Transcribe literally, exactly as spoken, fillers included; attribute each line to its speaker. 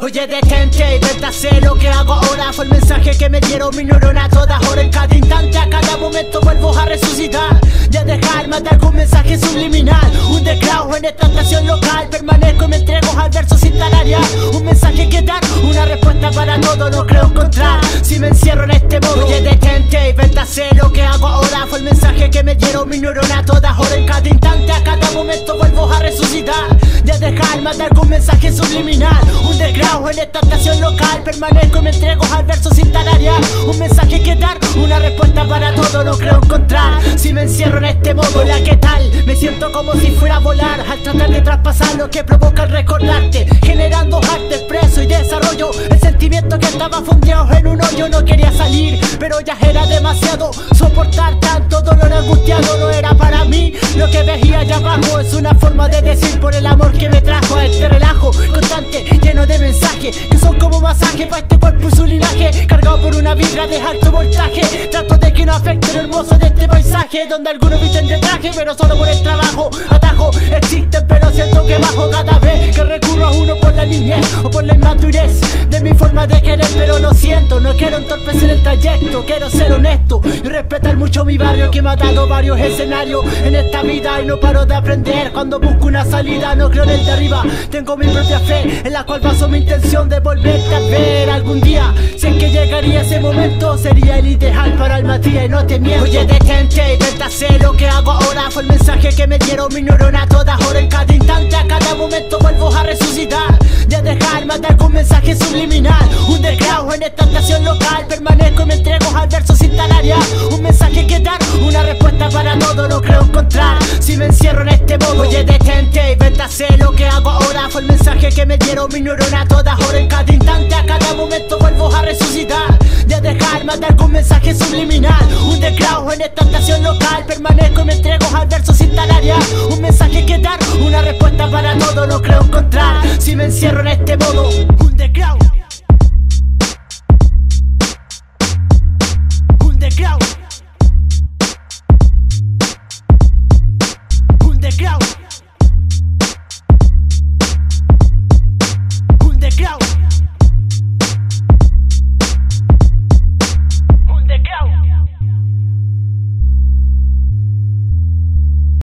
Speaker 1: Oye, detente y vete a hacer lo que hago ahora. Fue el mensaje que me dieron mis neuronas todas horas. En cada instante, a cada momento vuelvo a resucitar. Ya dejarme de algún mensaje subliminal. Un declaro en esta estación local. Permanezco y me entrego al verso sin tararear. Un mensaje que dar, una respuesta para todo. No creo encontrar si me encierro en este modo. Oye, detente y vete a hacer lo que hago ahora. Fue el mensaje que me dieron mis neuronas todas horas. En cada instante, a cada momento vuelvo a resucitar. Ya dejarme de algún mensaje subliminal. Un declaro en esta estación local. Permanezco y me entrego al verso sin tararear. Un mensaje que dar, una respuesta para todo. No creo encontrar si me encierro en este modo. Hola, ¿qué tal? Me siento como si fuera a volar al tratar de traspasar lo que provoca el recordarte, generando arte, expreso y desarrollo. El sentimiento que estaba fundido en un hoyo. No quería salir, pero ya era demasiado. Soportar tanto dolor angustiado no era para mí. Lo que veía allá abajo es una forma de decir por el amor que me trajo a este relajo constante, lleno de mensajes que son como masaje para este cuerpo y su linaje, cargado por una vibra de alto voltaje. Trato de que no afecte lo hermoso de este paisaje, donde algunos visten de traje, pero solo por el trabajo. Atajo existen, pero siento que bajo cada vez que recurro a uno por la niñez o por la inmadurez de mi forma de querer, pero no siento, no quiero entorpecer el trayecto. Quiero ser honesto y respetar mucho mi barrio, que me ha dado varios escenarios en esta vida y no paro de aprender. Cuando busco una salida no creo en el de arriba, tengo mi propia fe en la cual baso mi intención de volverte a ver algún día. Si es que llegaría ese momento, sería el ideal para el Matías y no te miento. Oye, detente y vete a hacer lo que hago ahora. Fue el mensaje que me dieron mis neuronas todas horas. En cada instante, a cada momento vuelvo a resucitar. Ya dejarme de algún mensaje subliminal. Un declaro en esta estación local. Permanezco y me entrego al verso sin tararear. Un mensaje que dar, una respuesta para todo. No creo encontrar si me encierro en este modo. Oye, detente y vete a hacer lo que hago ahora. Fue el mensaje que me dieron mis neuronas todas horas. En cada instante, a cada momento vuelvo a resucitar. Ya dejarme de algún mensaje subliminal. Un declaro en esta estación local. Permanezco y me entrego al verso sin tararear. Un mensaje que dar, una respuesta para todo. No creo encontrar si me encierro en este modo. Un declaro.